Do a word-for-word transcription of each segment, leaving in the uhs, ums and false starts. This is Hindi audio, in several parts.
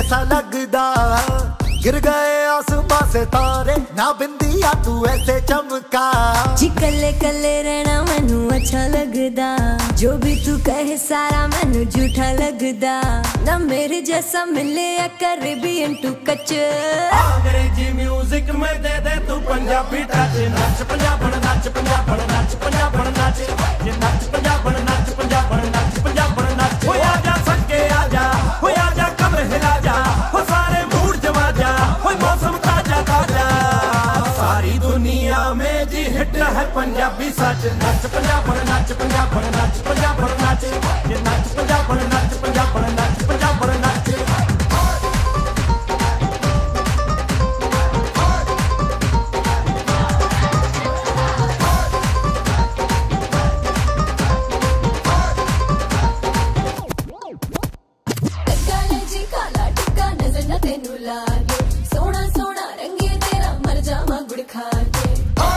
ऐसा लगदा गिर गए आसमां से तारे, ना बिंदिया तू ऐसे चमका। जी कले कले रहना मैनू अच्छा लगदा, जो भी तू कहे सारा मैनू झूठा लगदा। ना मेरे जैसा मिले या कैरेबियन टू कच। अंग्रेजी म्यूजिक में दे दे तू पंजाबी टच। नच पंजाबन नच पंजाबन नच पंजाबन नच, ये नच पंजाबन नच पंजाबन नच पंजाबन नच। हो आजा सके आजा, हो आजा कमर हिला जा, हो सारे मूड जमा जा, हो मौसम ताजा ताजा। सारी दुनिया में जी हिट है पंजाबी सच। नच पंजाबन नच पंजाबन नच पंजाबन नच, ये नच पंजाबन नच पंजाबन नच पंजाबन नच। सोना सोना रंगे तेरा मर जावा गुड़ खा के।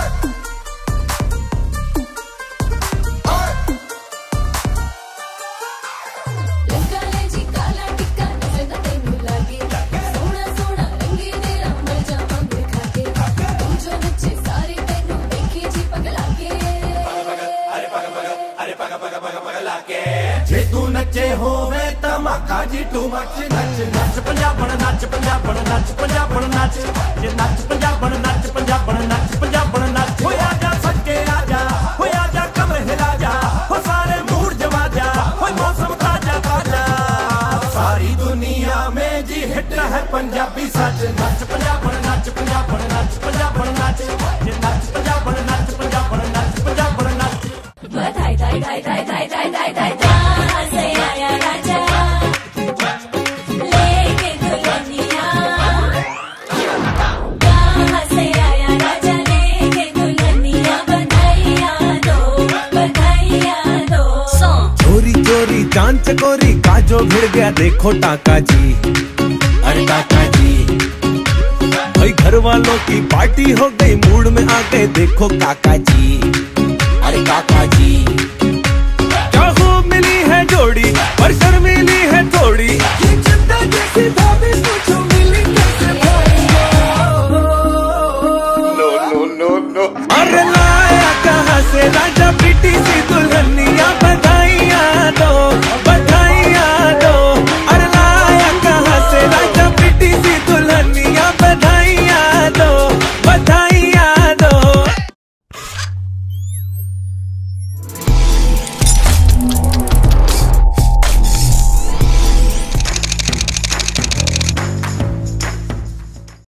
लगा ले जी काला टिक्का नजर ना तेनू लागे, सोना सोना रंगे तेरा मर जावा गुड़ खा के। तू जो नचे सारे तेनू देखे जी पगला के। अरे पग पग अरे पग पग पग पगला के। जे तू नचे होवे धमाका जी टू मच। नच नच पंजाबन नच पंजाबन नच पंजाबन नच, ये नच पंजाबन नच पंजाबन नच पंजाबन नच। हो आजा सके आजा, हो आजा कमर हिला जा, हो सारे मूड जमा जा, हो मौसम ताजा ताजा। सारी दुनिया में जी हिट है पंजाबी सच। नच पंजाबन नच पंजाबन नच पंजाबन नच, ये नच पंजाबन नच पंजाबन नच पंजाबन नच। बधाई दाई दाई दाई दाई दाई दाई दाई कहाँ से आया राजा लेके दुल्हनिया। कहाँ से आया राजा लेके दुल्हनिया। बधाइयाँ दो बधाइयाँ दो। चोरी चोरी चांद चकोरी का जो भिड़ गया देखो टाका जी। अरे टाका जी भाई घर वालों की पार्टी हो गई, मूड में आ गए देखो काका जी। अरे काका जी क्या खूब मिली है जोड़ी, पर शर्मीली है थोड़ी। ये चंदा जैसी भाभी पूछो मिली कैसे भाई। नो नो नो नो अरे लाया कहाँ से राजा पीटी सी दुल्हनिया। बधाइयाँ दो